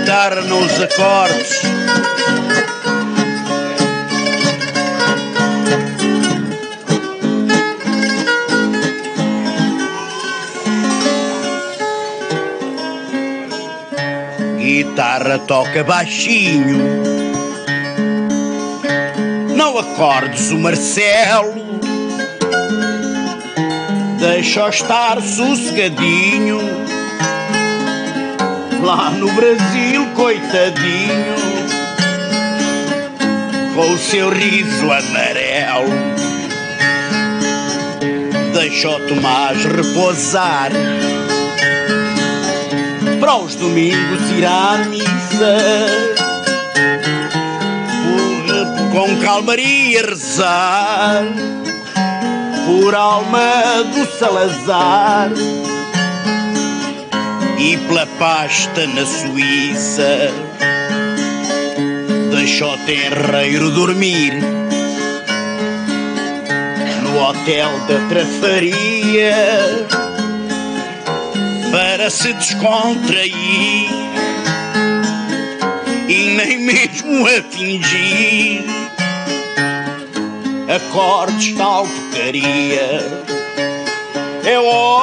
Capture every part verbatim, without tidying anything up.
guitarra nos acordes. Guitarra toca baixinho, não acordes o Marcelo, deixa-o estar sossegadinho. Lá no Brasil, coitadinho, com o seu riso amarelo, deixa o Tomás repousar, para os domingos ir à missa, por, com calmaria rezar, por alma do Salazar e pela pasta na Suíça. Deixa o terreiro dormir no hotel da Trafaria, para se descontrair e nem mesmo a fingir acordes tal porcaria. É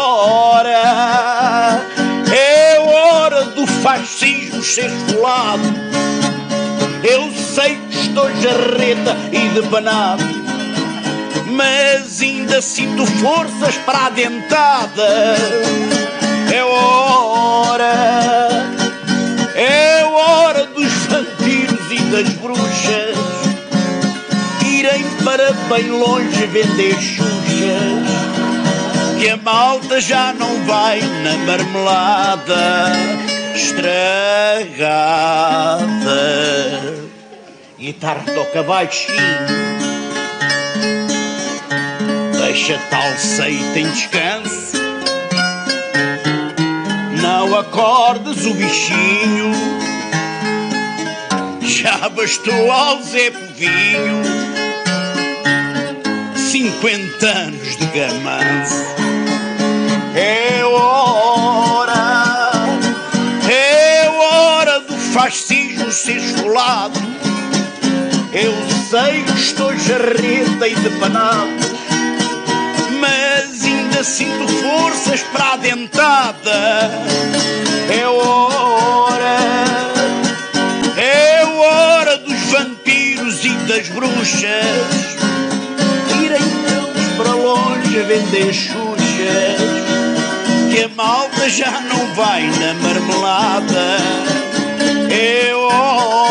hora, é hora do fascismo ser esfolado. Eu sei que estou jarreta e debanado, mas ainda sinto forças para a dentada. É hora, é hora dos vampiros e das bruxas irem para bem longe vender xuxas, que a malta já não vai na marmelada estragada. Guitarra toca baixinho, deixa tal seita em descanso, não acordes o bichinho, já bastou ao Zé Povinho cinquenta anos de gamanço. É hora, é hora do fascismo ser esfolado. Eu sei que estou jarreta e depanado, mas ainda sinto forças para a dentada. É hora, é hora dos vampiros e das bruxas irem todos para longe a vender xuxas, que a malta já não vai na marmelada. É hora